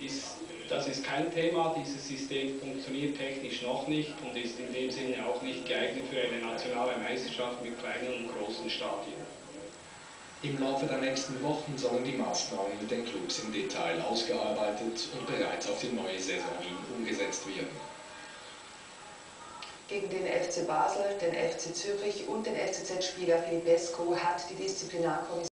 das ist kein Thema. Dieses System funktioniert technisch noch nicht und ist in dem Sinne auch nicht geeignet für eine nationale Meisterschaft mit kleinen und großen Stadien. Im Laufe der nächsten Wochen sollen die Maßnahmen mit den Clubs im Detail ausgearbeitet und bereits auf die neue Saison hin umgesetzt werden. Gegen den FC Basel, den FC Zürich und den FCZ-Spieler Filipescu hat die Disziplinarkommission